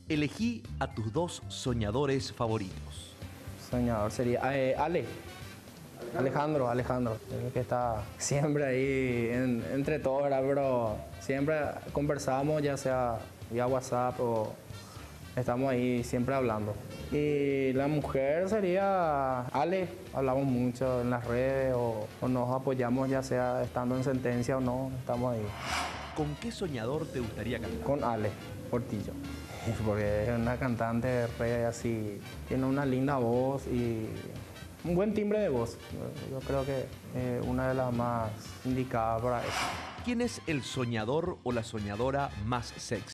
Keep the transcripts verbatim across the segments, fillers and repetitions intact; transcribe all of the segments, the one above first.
Elegí a tus dos soñadores favoritos. Soñador sería eh, Ale. Alejandro, Alejandro, el que está siempre ahí en- entre todos, ¿verdad? Pero siempre conversamos, ya sea vía WhatsApp o estamos ahí siempre hablando. Y la mujer sería Ale, hablamos mucho en las redes o, o nos apoyamos ya sea estando en sentencia o no, estamos ahí. ¿Con qué soñador te gustaría cantar? Con Ale Portillo, porque es una cantante re así, tiene una linda voz y un buen timbre de voz. Yo creo que es una de las más indicadas para eso. ¿Quién es el soñador o la soñadora más sexy?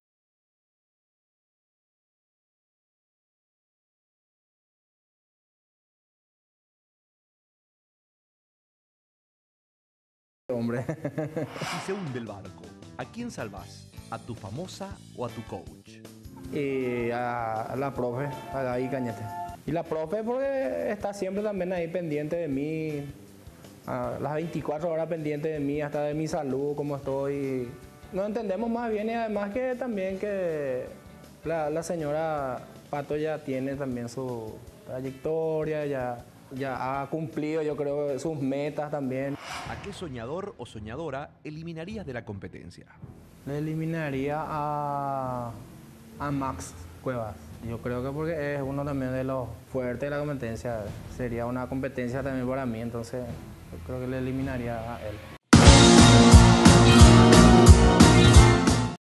Hombre. Si se hunde el barco, ¿a quién salvás? ¿A tu famosa o a tu coach? Y a, a la profe, a Gaby Cañete. Y la profe porque está siempre también ahí pendiente de mí, a las veinticuatro horas pendiente de mí, hasta de mi salud, cómo estoy. Nos entendemos más bien y además que también que la, la señora Pato ya tiene también su trayectoria, ya, ya ha cumplido yo creo sus metas también. ¿A qué soñador o soñadora eliminarías de la competencia? Le eliminaría a, a Max Cuevas. Yo creo que porque es uno también de los fuertes de la competencia. Sería una competencia también para mí, entonces yo creo que le eliminaría a él.